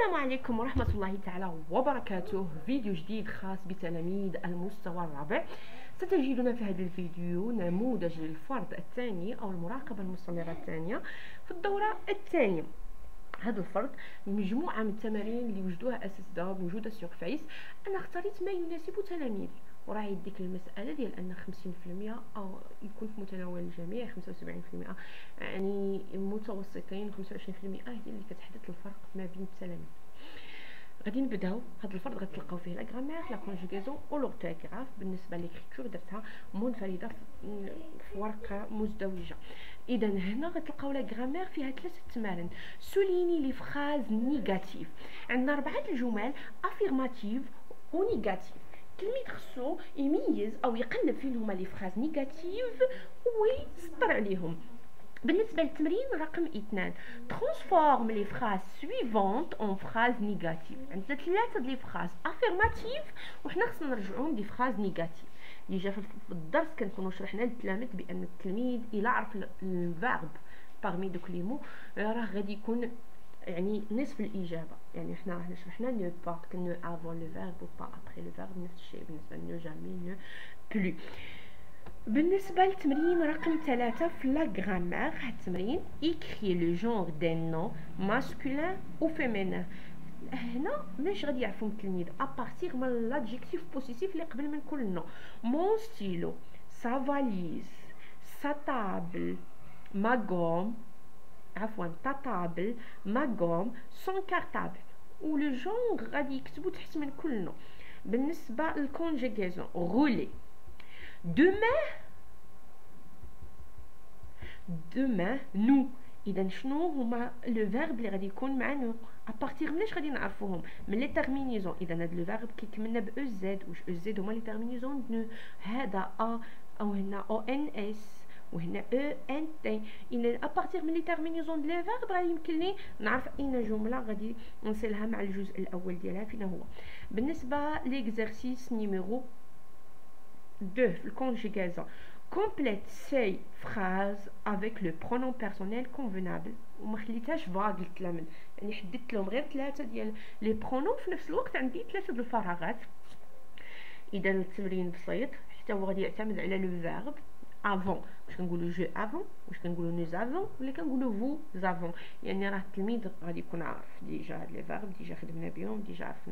السلام عليكم ورحمة الله تعالى وبركاته. فيديو جديد خاص بتلاميذ المستوى الرابع. ستجدون في هذا الفيديو نموذج للفرض الثاني أو المراقبة المستمرة الثانية في الدورة الثانية. هذا الفرض مجموعة من التمارين اللي وجدوها أساتذة موجودة سوغ فايس. أنا اختاريت ما يناسب تلاميذي، وراه يديك المسألة ديال أن 50% أو يكون في متناول الجميع، 75% يعني متوسطين، 25% هي اللي كتحدد الفرق ما بين التلاميذ. غادي نبداو. هذا الفرض غتلقاو فيه لا غرامير، لا كونجوغيزون و لورتوغراف. بالنسبه للكريكتور درتها منفرده في ورقه مزدوجه. اذا هنا غتلقاو لا غرامير فيها 3 تمارين. سوليني لي فراز نيجاتيف. عندنا 4 الجمل افيرماتيف و نيجاتيف. التلميذ خصو يميز او يقلب فين هما لي فراز نيجاتيف ويسطر عليهم. بالنسبه للتمرين رقم 2، ترانسفورم لي فراز سويفونت اون فراز نيجاتيف. عندنا 3 لي فراز افيرماتيف وحنا خصنا نرجعوهم دي فراز نيجاتيف. ديجا في الدرس كنكونوا شرحنا للتلاميذ بان التلميذ الا عرف الفيرب باغمي دوك لي مو راه غادي يكون يعني نصف الاجابه. يعني حنا شرحنا نو با نو افون لو فيرب و با ابري لو فيرب، نفس الشيء بالنسبه لنو جامي نو بلو. بالنسبه للتمرين رقم 3 في لا غرامير، هاد التمرين ايكري لو جونغ دي نو ماسكولين و فيمينين. هنا باش غادي يعرفوا التلميذ ابارتيغ من لادجيكتيف بوزيتيف اللي قبل من كل نو. مون ستيلو، سا فاليز، سا تابل، ما غوم، عفوا تا تابل، ما غوم، سون كارتابل. و لو جونغ غادي يكتبوا تحت من كل نو. بالنسبه للكونجوغيزون غولي، demain nous. اذا شنو هما لو فيرب اللي غادي يكون مع نو؟ ابارتيغ مناش غادي نعرفوهم؟ من لي تيرمينيزون. اذا هاد لو فيرب كيكملنا ب او زد. واش او زد هما لي تيرمينيزون نو؟ هذا ا او هنا او ان اس وهنا او ان تي. اذا ابارتيغ من لي تيرمينيزون دو لي فيرب غادي يمكن لي نعرف اين جمله غادي نصلها مع الجزء الاول ديالها فين هو. بالنسبه ليكزرسيس نيميرو 2 في الكونجوغيزون، complète ces phrases avec le pronom personnel convenable. وما خليتهاش فاغ للتلاميذ، يعني حددت لهم غير 3 ديال لي برونوم، في نفس الوقت عندي 3 د الفراغات. اذا التمرين بسيط، حتى هو غادي يعتمد على لو فيرب افون. واش كنقولوا جو افون، واش كنقولوا نوز افون، ولا كنقولوا فو زافون. يعني راه التلميذ غادي يكون عارف ديجا هاد لي فيرب، ديجا خدمنا بهم، ديجا عرفنا.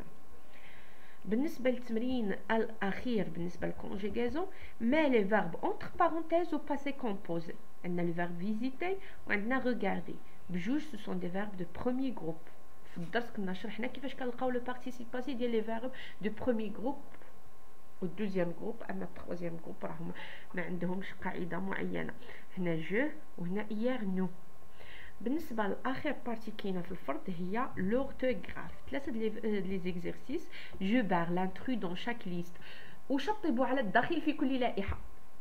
بالنسبه للتمرين الاخير بالنسبه للكونجوغيزون، ما لي فيرب اونتر بارونتيز او باسي كومبوزي. عندنا لو فيرب فيزيتي وعندنا ريغاردي. بجوج سو سون دي فيرب دو بروميي جروب. في الدرس كنا شرحنا كيفاش كنلقاو لو بارتيسيباسي ديال لي فيرب دو بروميي جروب و دوزيام جروب. اما التروازيام جروب راهم ما عندهمش قاعده معينه. هنا جو وهنا ايير نو. بالنسبه لاخر بارتي كاينه في الفرض هي لورتوغراف. 3 لي زيكزيرسيس. جو بار لانترو دون شاك ليست وشطبوا على الداخل في كل لائحه.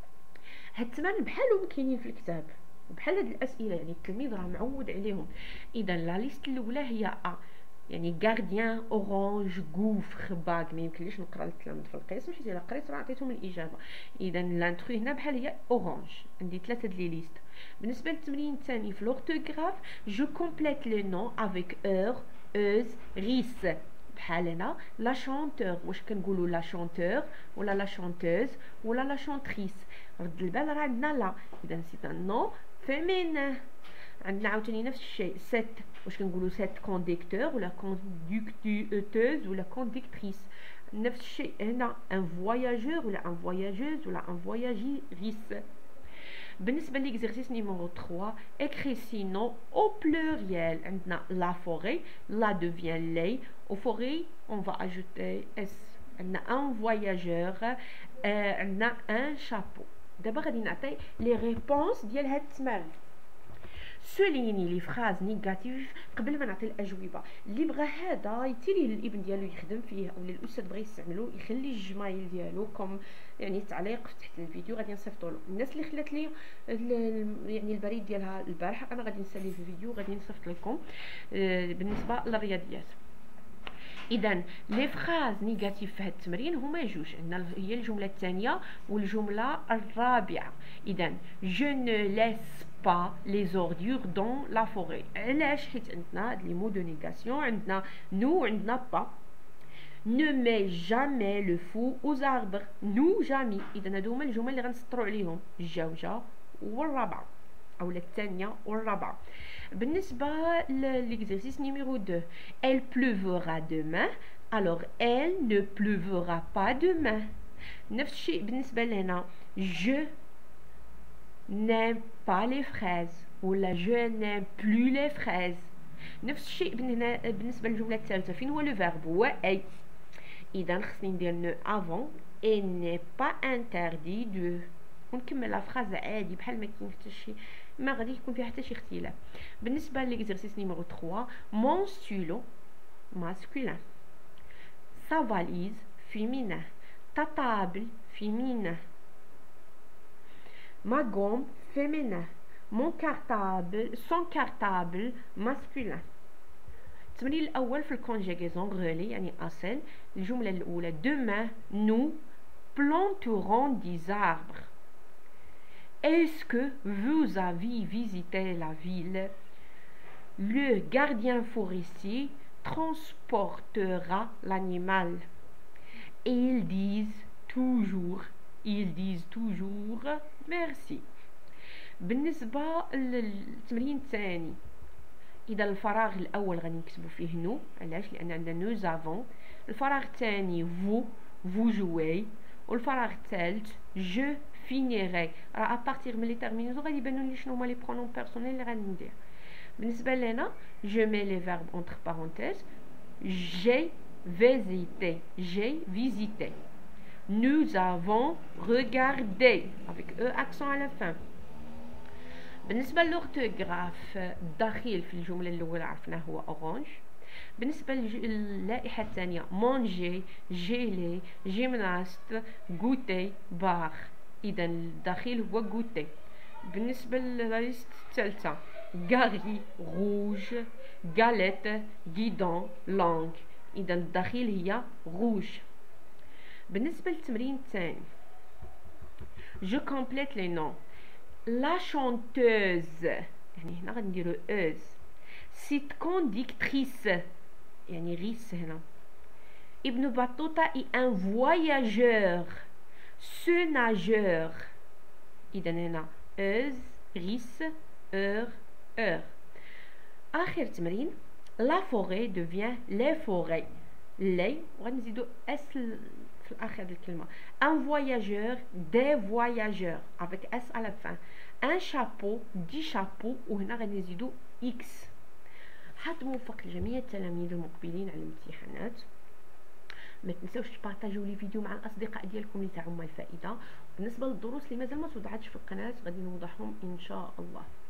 هاد التمارين بحالهم كاينين في الكتاب وبحال هاد الاسئله، يعني التلميذ راه معود عليهم. اذا لا ليست الاولى هي ا، يعني غارديان، اورانج، غوفر، باغ. ما يمكنليش نقرا للتلاميذ في القسم حيت الا قريت راه عطيتهم الاجابه. اذا لانترو هنا بحال هي اورانج. عندي 3 د لي ليست. بالنسبه للتمرين الثاني في لورتوغراف، جو كومبليت لي نون افيك اور، اوز، ريس. بحال هنا لا شانتور، واش كنقولوا لا شانتور ولا لا شانتوز ولا لا شانتريس؟ رد البال راه عندنا لا. اذا سيت ان نو فيمينين. عندنا عاوتاني نفس الشيء سيت، واش كنقولوا سيت كونديكتور ولا كونديكتوز ولا كونديكتريس؟ نفس الشيء هنا ان فواياجور ولا ان فواياجوز ولا ان فواياجيريس. بالنسبه ليكزيرسيس نيميرو 3، écrit sinon au pluriel. عندنا la forêt, la devient les. au forêt on va ajouter s. عندنا un voyageur، عندنا un chapeau. دابا غادي نعطي لي ريبونس ديال هاد التمارين. سوليني لي فراز نيجاتيف. قبل ما نعطي الاجوبه، اللي بغى هذا يتيري للابن ديالو يخدم فيه او للاستاذ بغى يستعملو يخلي الجمايل ديالو كوم يعني تعليق تحت الفيديو غادي نصيفطو له. الناس اللي خلات لي يعني البريد ديالها البارح انا غادي نسالي في الفيديو غادي نصيفط لكم. بالنسبه للرياضيات، اذا لي فراز نيجاتيف في هذا التمرين هما جوج. عندنا هي الجمله الثانيه والجمله الرابعه. اذا جو نو لاس pas les ordures dans la forêt. علاش؟ حيت عندنا les mots de négation، عندنا nous عندنا pas. Ne mets jamais le fou aux arbres. nous jamais. إذا هادو هما الجمل اللي غنسطروا عليهم الجوجة والرابعة أو الثانية والرابعة. بالنسبة l'exercice numéro 2، elle pleuvra demain alors elle ne pleuvra pas demain. نفس الشيء بالنسبة لهنا je n'aime pas les fraises ولا je n'aime plus les fraises. نفس الشيء بالنسبة للجملة الثالثة، فين هو لو فيرب؟ هو أي. إذا خصني ندير نو افون et n'est pas interdit de، ونكمل لا فراز عادي بحال ما كاين حتى شي، ما غادي يكون فيها حتى شي اختلاف. بالنسبة لl'exercice numéro 3، mon stylo masculin، sa valise féminin، ta table féminin، ma gomme féminin، mon cartable son cartable masculin. التمرين الأول في الكونجيغيزون غولي يعني أصل. الجملة الأولى demain nous planterons des arbres. Est-ce que vous avez visité la ville? Le gardien forestier transportera l'animal. Ils disent toujours merci. بالنسبة للتمرين الثاني، إذا الفراغ الأول غادي نكتبو فيه نو، علاش؟ لأن عندنا نو زافون. الفراغ الثاني vous jouez، والفراغ الثالث je finirai. راه ابارتيغ من لي تيرمينوزو غادي يبانو لي شنو هما لي برونون بيرسونيل اللي غادي ندير. بالنسبة لهنا je mets les verbes entre parenthèses، j'ai visité، nous avons regardé avec accent à la fin. بالنسبة للأورتوغراف الداخل في الجملة الأولى عرفناه هو أورانج. بالنسبة للائحة الثانية مونجي، جيلي، جيمناست، غوتي، بار. إذا الداخل هو غوتي. بالنسبة للليست الثالثة غاري، روج، غاليت، غيدون، لونغ. إذا الداخل هي روج. بالنسبة للتمرين الثاني جو كومبليت لي نون. La chanteuse يعني هنا غنديرو اوز. سيت كونديكتريس يعني ريس هنا. ابن بطوطة اي ان فواياجور. سو ناجور. إذا هنا اوز، ريس، اور، آخر تمرين لا فوري دوفيان لي فوري. لي وغنزيدو اس في الآخر الكلمة. un voyageur، des voyageurs avec s à la fin. un chapeau، 10 chapeaux وهنا غنزيدو x. حظ موفق لجميع التلاميذ المقبلين على الامتحانات. ما تنساوش تبارطاجيو لي فيديو مع الاصدقاء ديالكم اللي تعم الفائده. بالنسبه للدروس اللي مازال ما توضعتش في القناه غادي نوضعهم ان شاء الله.